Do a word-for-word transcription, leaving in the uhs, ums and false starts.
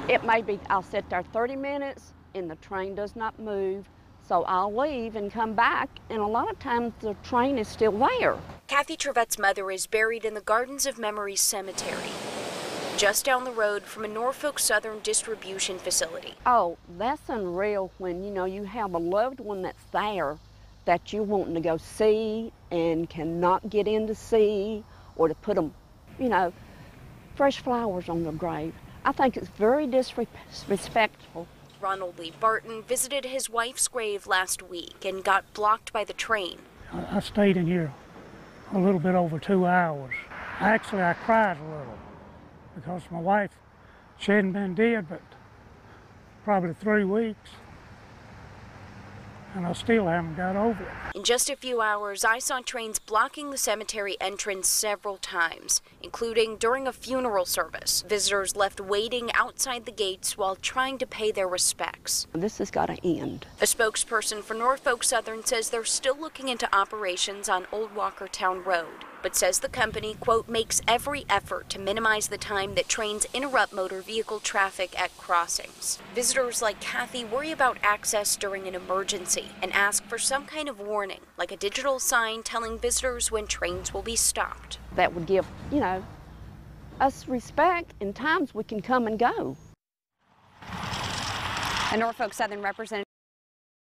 It may be I'll sit there thirty minutes and the train does not move, so I'll leave and come back, and a lot of times the train is still there. Kathy Trevette's mother is buried in the Gardens of Memories Cemetery, just down the road from a Norfolk Southern distribution facility. Oh, that's unreal when, you know, you have a loved one that's there that you're wanting to go see and cannot get in to see, or to put them, you know, fresh flowers on their grave. I think it's very disrespectful. Ronald Lee Barton visited his wife's grave last week and got blocked by the train. I stayed in here a little bit over two hours. Actually, I cried a little because my wife, she hadn't been dead but probably three weeks, and I still haven't got over it. In just a few hours, I saw trains blocking the cemetery entrance several times, including during a funeral service. Visitors left waiting outside the gates while trying to pay their respects. This has got to end. A spokesperson for Norfolk Southern says they're still looking into operations on Old Walkertown Road, but says the company, quote, makes every effort to minimize the time that trains interrupt motor vehicle traffic at crossings. Visitors like Kathy worry about access during an emergency and ask for some kind of warning, like a digital sign telling visitors when trains will be stopped. That would give, you know, us respect in times we can come and go. A Norfolk Southern representative